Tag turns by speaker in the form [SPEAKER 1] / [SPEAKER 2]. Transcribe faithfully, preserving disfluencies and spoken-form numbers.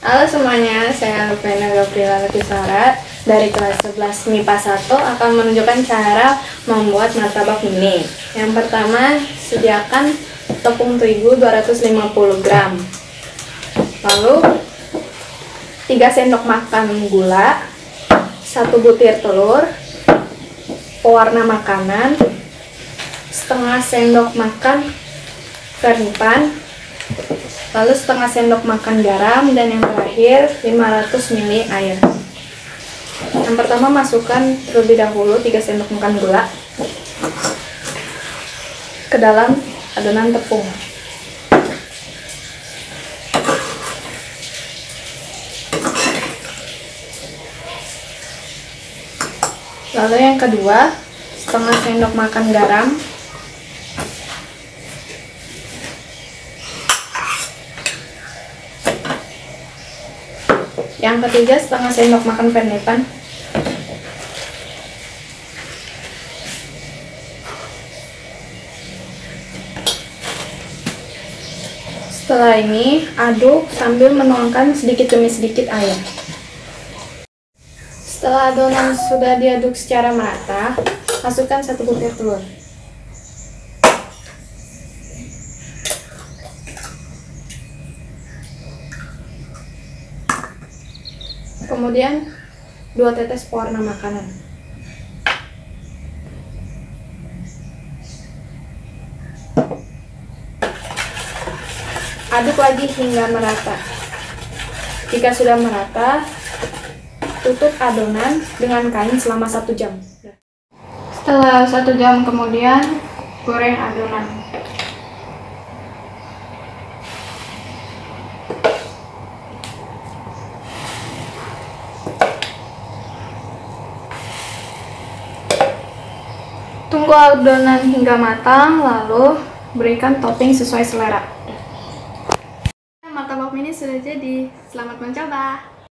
[SPEAKER 1] Halo semuanya, saya Alvena Gabriela Letisara dari kelas sebelas M I P A satu akan menunjukkan cara membuat martabak mini. Yang pertama, sediakan tepung terigu dua ratus lima puluh gram. Lalu tiga sendok makan gula, satu butir telur, pewarna makanan, setengah sendok makan vermipan, lalu setengah sendok makan garam, dan yang terakhir lima ratus mililiter air. Yang pertama, masukkan terlebih dahulu tiga sendok makan gula ke dalam adonan tepung. Lalu yang kedua, setengah sendok makan garam, yang ketiga setengah sendok makan vermipan, setelah ini aduk sambil menuangkan sedikit demi sedikit air. Setelah adonan sudah diaduk secara merata, masukkan satu butir telur. Kemudian dua tetes pewarna makanan. Aduk lagi hingga merata. Jika sudah merata, tutup adonan dengan kain selama satu jam. Setelah satu jam kemudian, goreng adonan. Tunggu adonan hingga matang, lalu berikan topping sesuai selera. Martabak mini sudah jadi. Selamat mencoba!